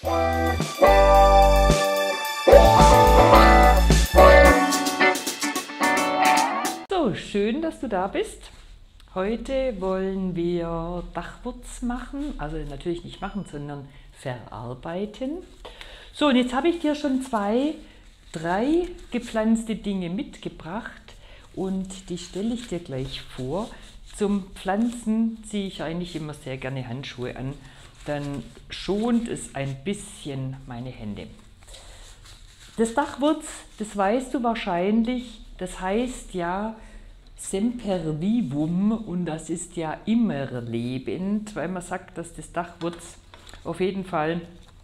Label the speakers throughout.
Speaker 1: So, schön, dass du da bist. Heute wollen wir Dachwurz machen, also natürlich nicht machen, sondern verarbeiten. So, und jetzt habe ich dir schon drei gepflanzte Dinge mitgebracht und die stelle ich dir gleich vor. Zum Pflanzen ziehe ich eigentlich immer sehr gerne Handschuhe an, dann schont es ein bisschen meine Hände. Das Dachwurz, das weißt du wahrscheinlich, das heißt ja Semper Vivum und das ist ja immer lebend, weil man sagt, dass das Dachwurz auf jeden Fall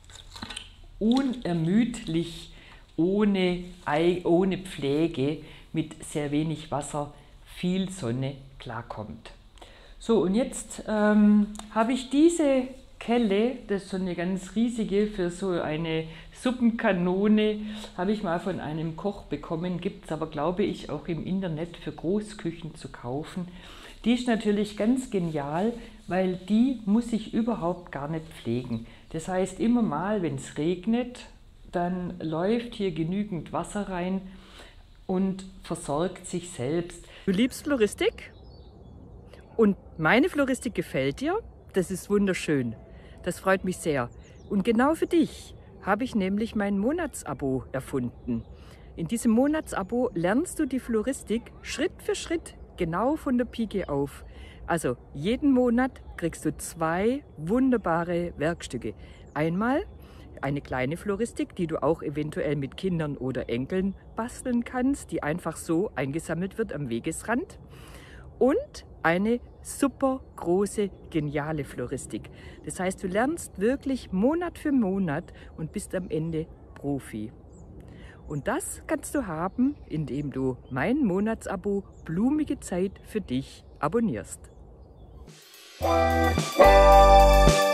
Speaker 1: unermüdlich, ohne Pflege, mit sehr wenig Wasser, viel Sonne klarkommt. So, und jetzt habe ich diese Kelle, das ist so eine ganz riesige, für so eine Suppenkanone, habe ich mal von einem Koch bekommen, gibt es aber, glaube ich, auch im Internet für Großküchen zu kaufen. Die ist natürlich ganz genial, weil die muss ich überhaupt gar nicht pflegen. Das heißt, immer mal, wenn es regnet, dann läuft hier genügend Wasser rein und versorgt sich selbst.
Speaker 2: Du liebst Floristik? Und meine Floristik gefällt dir? Das ist wunderschön. Das freut mich sehr. Und genau für dich habe ich nämlich mein Monatsabo erfunden. In diesem Monatsabo lernst du die Floristik Schritt für Schritt genau von der Pike auf. Also jeden Monat kriegst du 2 wunderbare Werkstücke. Einmal eine kleine Floristik, die du auch eventuell mit Kindern oder Enkeln basteln kannst, die einfach so eingesammelt wird am Wegesrand. Und eine super große, geniale Floristik. Das heißt, du lernst wirklich Monat für Monat und bist am Ende Profi. Und das kannst du haben, indem du mein Monatsabo Blumige Zeit für dich abonnierst.